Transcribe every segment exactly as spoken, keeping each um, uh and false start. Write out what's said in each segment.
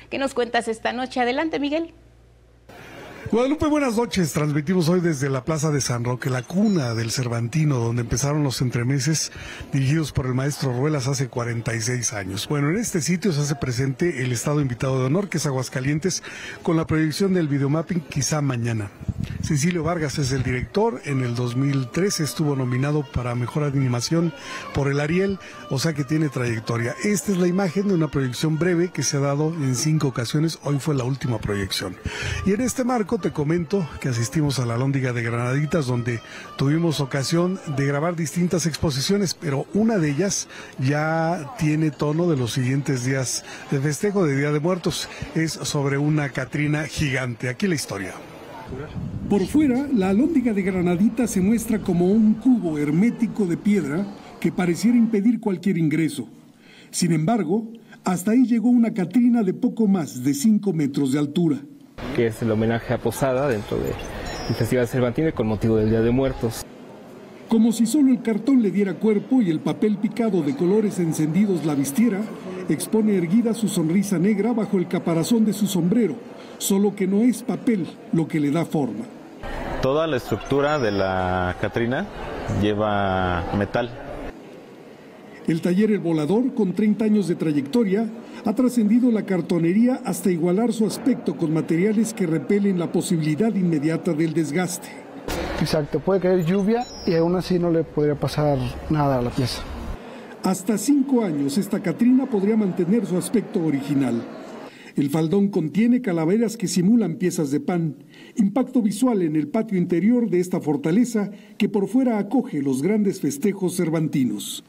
¿Qué nos cuentas esta noche? Adelante, Miguel. Guadalupe, buenas noches. Transmitimos hoy desde la Plaza de San Roque, la cuna del Cervantino, donde empezaron los entremeses dirigidos por el maestro Ruelas hace cuarenta y seis años. Bueno, en este sitio se hace presente el estado invitado de honor, que es Aguascalientes, con la proyección del videomapping Quizá Mañana. Cecilio Vargas es el director. En el dos mil trece estuvo nominado para Mejor Animación por el Ariel, o sea que tiene trayectoria. Esta es la imagen de una proyección breve que se ha dado en cinco ocasiones. Hoy fue la última proyección. Y en este marco te comento que asistimos a la Alhóndiga de Granaditas, donde tuvimos ocasión de grabar distintas exposiciones, pero una de ellas ya tiene tono de los siguientes días de festejo de Día de Muertos. Es sobre una Catrina gigante. Aquí la historia. Por fuera, la Alhóndiga de Granaditas se muestra como un cubo hermético de piedra que pareciera impedir cualquier ingreso. Sin embargo, hasta ahí llegó una Catrina de poco más de cinco metros de altura, que es el homenaje a Posada dentro del Festival Cervantino con motivo del Día de Muertos. Como si solo el cartón le diera cuerpo y el papel picado de colores encendidos la vistiera, expone erguida su sonrisa negra bajo el caparazón de su sombrero, solo que no es papel lo que le da forma. Toda la estructura de la Catrina lleva metal. El taller El Volador, con treinta años de trayectoria, ha trascendido la cartonería hasta igualar su aspecto con materiales que repelen la posibilidad inmediata del desgaste. Exacto, puede caer lluvia y aún así no le podría pasar nada a la pieza. Hasta cinco años esta Catrina podría mantener su aspecto original. El faldón contiene calaveras que simulan piezas de pan, impacto visual en el patio interior de esta fortaleza que por fuera acoge los grandes festejos cervantinos.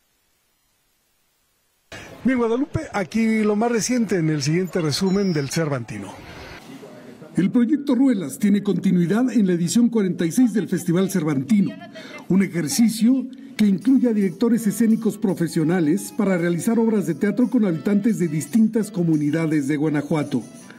Bien, Guadalupe, aquí lo más reciente en el siguiente resumen del Cervantino. El proyecto Ruelas tiene continuidad en la edición cuarenta y seis del Festival Cervantino, un ejercicio que incluye a directores escénicos profesionales para realizar obras de teatro con habitantes de distintas comunidades de Guanajuato.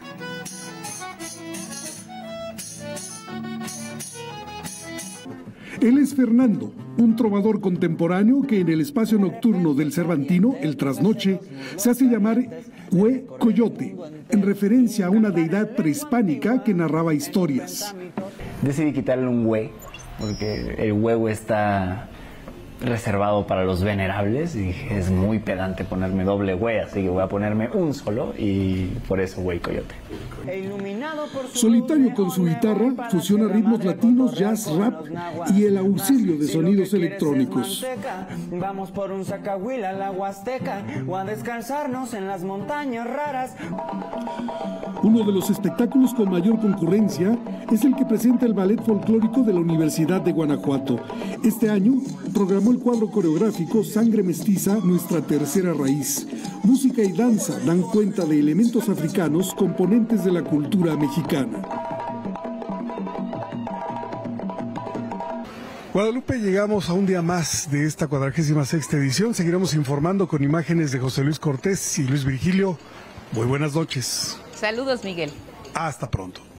Él es Fernando, un trovador contemporáneo que en el espacio nocturno del Cervantino, el trasnoche, se hace llamar Hue Coyote, en referencia a una deidad prehispánica que narraba historias. Decidí quitarle un hue, porque el huevo está reservado para los venerables y dije, es muy pedante ponerme doble hue, así que voy a ponerme un solo y por eso Hue Coyote. Solitario con su guitarra, fusiona ritmos latinos, jazz, rap y el auxilio de sonidos electrónicos. Vamos por un zacahuil a la Huasteca o a descansarnos en las montañas raras. Uno de los espectáculos con mayor concurrencia es el que presenta el Ballet Folclórico de la Universidad de Guanajuato. Este año programó el cuadro coreográfico Sangre Mestiza, nuestra tercera raíz. Música y danza dan cuenta de elementos africanos componentes de la cultura mexicana. Guadalupe, llegamos a un día más de esta cuadragésima sexta edición. Seguiremos informando con imágenes de José Luis Cortés y Luis Virgilio. Muy buenas noches. Saludos, Miguel. Hasta pronto.